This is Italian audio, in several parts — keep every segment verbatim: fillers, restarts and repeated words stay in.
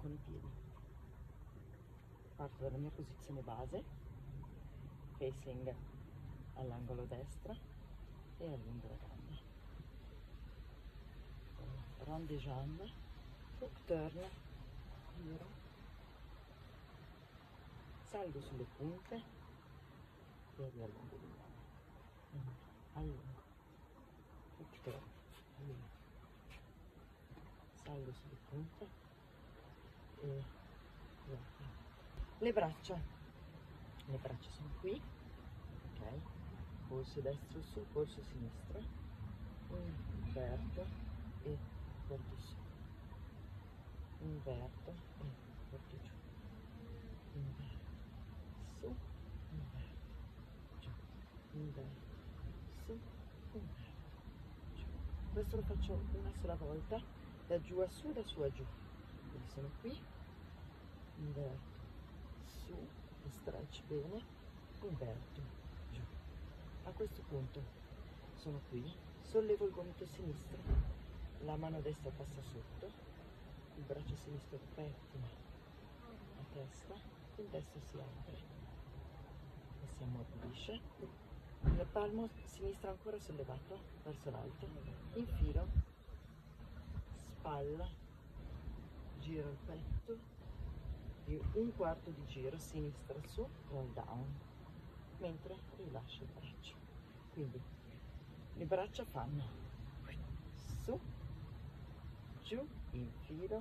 con i piedi. Parto dalla mia posizione base, facing all'angolo destra e allungo la gamba. Rond de jambe, hook turn, giro, salgo sulle punte e riallungo di nuovo. Allungo, hook turn, allungo, salgo sulle punte e riallungo. Le braccia, le braccia sono qui, ok? Polso destro su, polso sinistro, inverto e porto su, inverto e porto giù, inverto, su, inverto, giù, inverto, su, inverto, giù. Questo lo faccio una sola volta, da giù a su, da su a giù. Quindi sono qui, inverto, su, stretch bene, inverto, giù. A questo punto sono qui, sollevo il gomito sinistro, la mano destra passa sotto, il braccio sinistro pettina a testa, il destro si apre e si ammorbidisce, il palmo sinistro ancora sollevato verso l'alto, infilo, spalla, giro il petto, un quarto di giro sinistra su, roll down, mentre rilascio il braccio. Quindi le braccia fanno su, giù, infilo,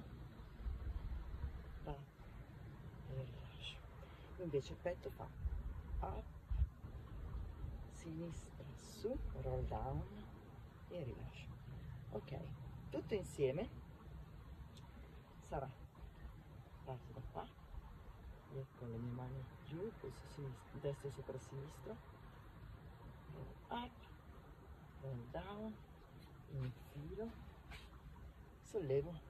tap e rilascio. Invece il petto fa up, sinistra su, roll down e rilascio. Ok, tutto insieme sarà, parto da qua, e con le mie mani giù, polso sinistro, destro sopra sinistro, roll up, roll down, infilo, sollevo